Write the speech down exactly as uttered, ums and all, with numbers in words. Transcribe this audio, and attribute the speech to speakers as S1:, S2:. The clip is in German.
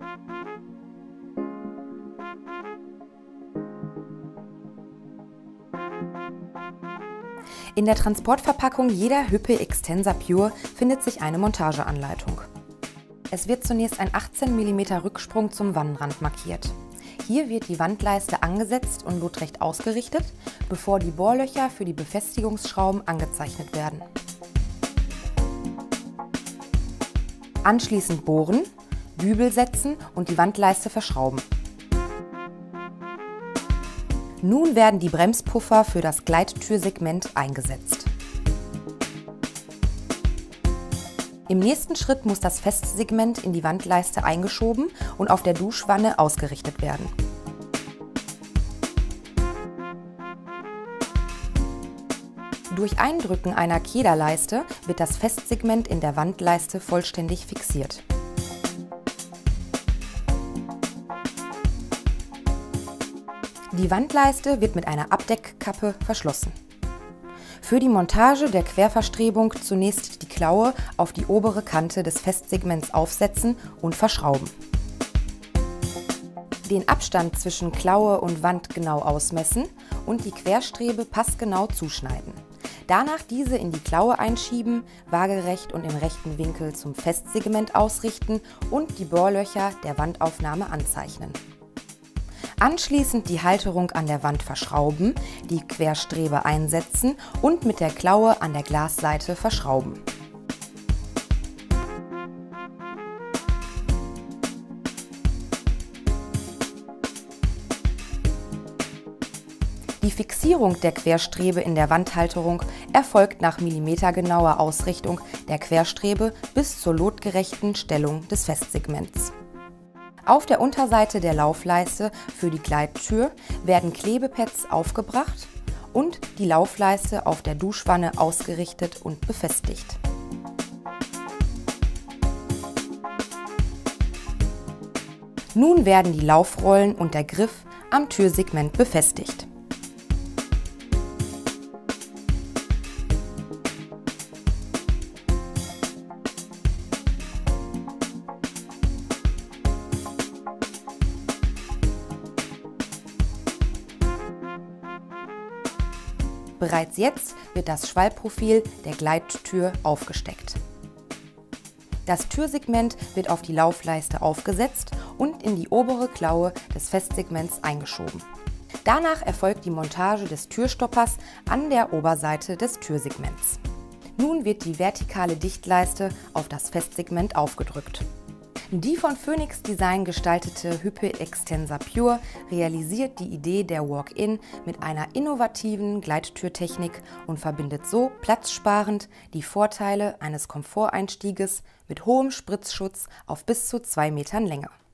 S1: In der Transportverpackung jeder Hüppe Extensa Pure findet sich eine Montageanleitung. Es wird zunächst ein achtzehn Millimeter Rücksprung zum Wannenrand markiert. Hier wird die Wandleiste angesetzt und lotrecht ausgerichtet, bevor die Bohrlöcher für die Befestigungsschrauben angezeichnet werden. Anschließend bohren, Dübel setzen und die Wandleiste verschrauben. Nun werden die Bremspuffer für das Gleittürsegment eingesetzt. Im nächsten Schritt muss das Festsegment in die Wandleiste eingeschoben und auf der Duschwanne ausgerichtet werden. Durch Eindrücken einer Kederleiste wird das Festsegment in der Wandleiste vollständig fixiert. Die Wandleiste wird mit einer Abdeckkappe verschlossen. Für die Montage der Querverstrebung zunächst die Klaue auf die obere Kante des Festsegments aufsetzen und verschrauben. Den Abstand zwischen Klaue und Wand genau ausmessen und die Querstrebe passgenau zuschneiden. Danach diese in die Klaue einschieben, waagerecht und im rechten Winkel zum Festsegment ausrichten und die Bohrlöcher der Wandaufnahme anzeichnen. Anschließend die Halterung an der Wand verschrauben, die Querstrebe einsetzen und mit der Klaue an der Glasseite verschrauben. Die Fixierung der Querstrebe in der Wandhalterung erfolgt nach millimetergenauer Ausrichtung der Querstrebe bis zur lotgerechten Stellung des Festsegments. Auf der Unterseite der Laufleiste für die Gleittür werden Klebepads aufgebracht und die Laufleiste auf der Duschwanne ausgerichtet und befestigt. Nun werden die Laufrollen und der Griff am Türsegment befestigt. Bereits jetzt wird das Schwallprofil der Gleittür aufgesteckt. Das Türsegment wird auf die Laufleiste aufgesetzt und in die obere Klaue des Festsegments eingeschoben. Danach erfolgt die Montage des Türstoppers an der Oberseite des Türsegments. Nun wird die vertikale Dichtleiste auf das Festsegment aufgedrückt. Die von Phoenix Design gestaltete Hüppe Extensa Pure realisiert die Idee der Walk-in mit einer innovativen Gleittürtechnik und verbindet so platzsparend die Vorteile eines Komforteinstieges mit hohem Spritzschutz auf bis zu zwei Metern Länge.